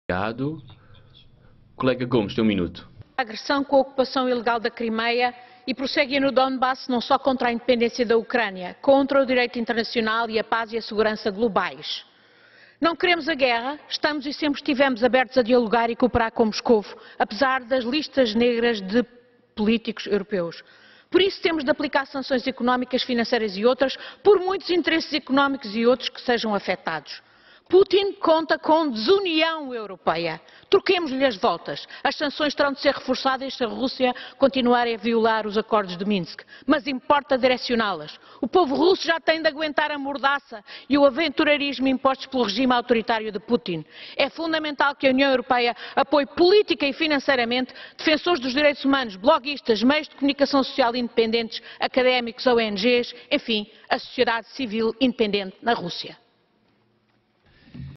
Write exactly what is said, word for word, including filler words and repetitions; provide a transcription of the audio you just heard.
Obrigado. Colega Gomes, tem um minuto. A agressão com a ocupação ilegal da Crimeia e prossegue no Donbass não só contra a independência da Ucrânia, contra o direito internacional e a paz e a segurança globais. Não queremos a guerra, estamos e sempre estivemos abertos a dialogar e cooperar com Moscovo, apesar das listas negras de políticos europeus. Por isso temos de aplicar sanções económicas, financeiras e outras, por muitos interesses económicos e outros que sejam afetados. Putin conta com desunião europeia. Troquemos-lhe as voltas. As sanções terão de ser reforçadas se a Rússia continuar a violar os acordos de Minsk. Mas importa direcioná-las. O povo russo já tem de aguentar a mordaça e o aventureirismo impostos pelo regime autoritário de Putin. É fundamental que a União Europeia apoie política e financeiramente defensores dos direitos humanos, bloguistas, meios de comunicação social independentes, académicos, O N Gs, enfim, a sociedade civil independente na Rússia.